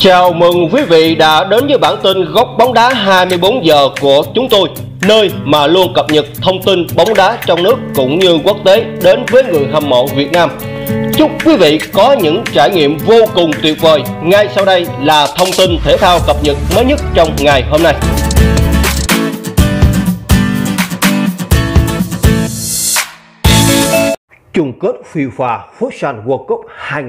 Chào mừng quý vị đã đến với bản tin Góc bóng đá 24 giờ của chúng tôi, nơi mà luôn cập nhật thông tin bóng đá trong nước cũng như quốc tế đến với người hâm mộ Việt Nam. Chúc quý vị có những trải nghiệm vô cùng tuyệt vời. Ngay sau đây là thông tin thể thao cập nhật mới nhất trong ngày hôm nay. Chung kết FIFA Futsal World Cup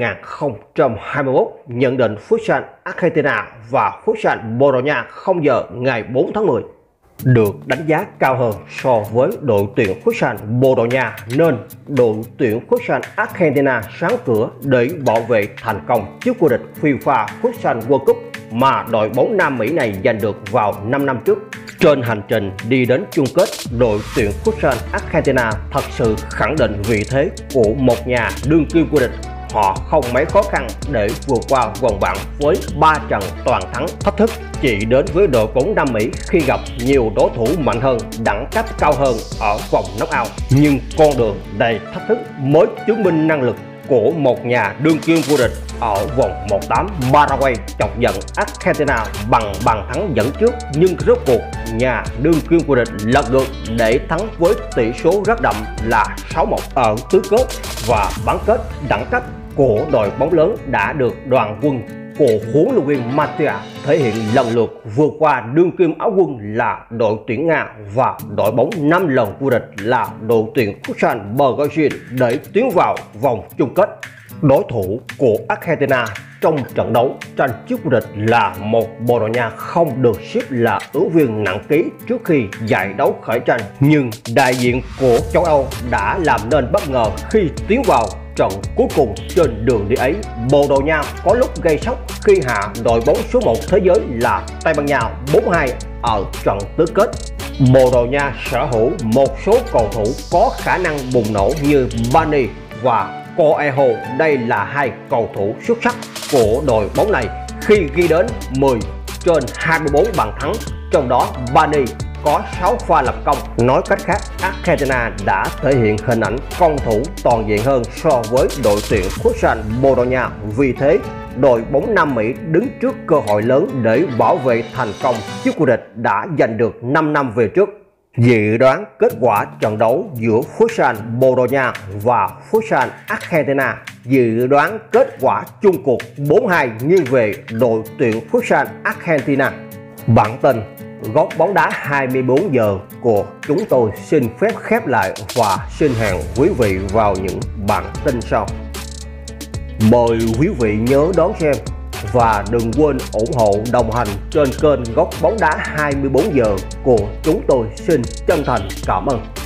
2021, nhận định Futsal Argentina và Futsal Bồ Đào Nha 0 giờ ngày 4 tháng 10 được đánh giá cao hơn so với đội tuyển Futsal Bồ Đào Nha, nên đội tuyển Futsal Argentina sáng cửa để bảo vệ thành công chức vô địch FIFA Futsal World Cup mà đội bóng Nam Mỹ này giành được vào 5 năm trước. Trên hành trình đi đến chung kết, đội tuyển Futsal Argentina thật sự khẳng định vị thế của một nhà đương kim vô địch. Họ không mấy khó khăn để vượt qua vòng bảng với 3 trận toàn thắng. Thách thức chỉ đến với đội bóng Nam Mỹ khi gặp nhiều đối thủ mạnh hơn, đẳng cấp cao hơn ở vòng knock-out. Nhưng con đường đầy thách thức mới chứng minh năng lực của một nhà đương kim vô địch. Ở vòng 1/8, Paraguay chọc giận Argentina bằng bàn thắng dẫn trước, nhưng rốt cuộc nhà đương kim vô địch lật ngược để thắng với tỷ số rất đậm là 6-1. Ở tứ kết và bán kết, đẳng cấp của đội bóng lớn đã được đoàn quân của huấn luyện viên Matia thể hiện lần lượt, vượt qua đương kim áo quân là đội tuyển Nga và đội bóng 5 lần vô địch là đội tuyển Futsal Brazil để tiến vào vòng chung kết. Đối thủ của Argentina trong trận đấu tranh chức vô địch là một Bồ Đào Nha không được xếp là ứng viên nặng ký trước khi giải đấu khởi tranh, nhưng đại diện của châu Âu đã làm nên bất ngờ khi tiến vào trận cuối cùng trên đường đi ấy. Bồ Đào Nha có lúc gây sốc khi hạ đội bóng số 1 thế giới là Tây Ban Nha 4-2 ở trận tứ kết. Bồ Đào Nha sở hữu một số cầu thủ có khả năng bùng nổ như Bani và Coelho. Đây là hai cầu thủ xuất sắc của đội bóng này khi ghi đến 10 trên 24 bàn thắng, trong đó Bani có 6 pha lập công. Nói cách khác, Argentina đã thể hiện hình ảnh công thủ toàn diện hơn so với đội tuyển Futsal Bồ Đào Nha. Vì thế, đội bóng Nam Mỹ đứng trước cơ hội lớn để bảo vệ thành công chức vô địch đã giành được 5 năm về trước. Dự đoán kết quả trận đấu giữa Futsal Bồ Đào Nha và Futsal Argentina. Dự đoán kết quả chung cuộc 4-2 nghiêng về đội tuyển Futsal Argentina. Bản tin Góc bóng đá 24 giờ của chúng tôi xin phép khép lại và xin hẹn quý vị vào những bản tin sau. Mời quý vị nhớ đón xem và đừng quên ủng hộ đồng hành trên kênh Góc bóng đá 24 giờ của chúng tôi. Xin chân thành cảm ơn.